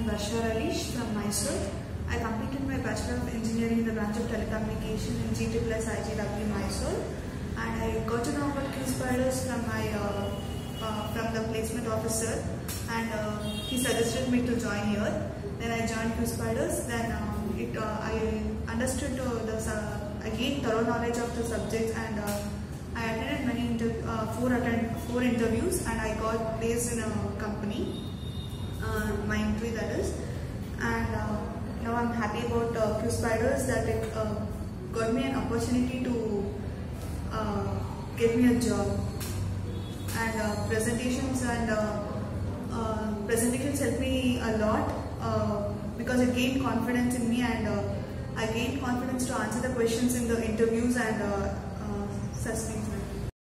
Bashar Alish from Mysore. I completed my Bachelor of Engineering in the branch of Telecommunication in GTPLS IGW Mysore, and I got to know about QSpiders from from the placement officer, and he suggested me to join here. Then I joined QSpiders. Then I understood I gained thorough knowledge of the subjects, and I attended four interviews, and I got placed in a company. My interview, that is, and now I'm happy about QSpiders, that it got me an opportunity to get me a job, and presentations helped me a lot because it gained confidence in me, and I gained confidence to answer the questions in the interviews and such things.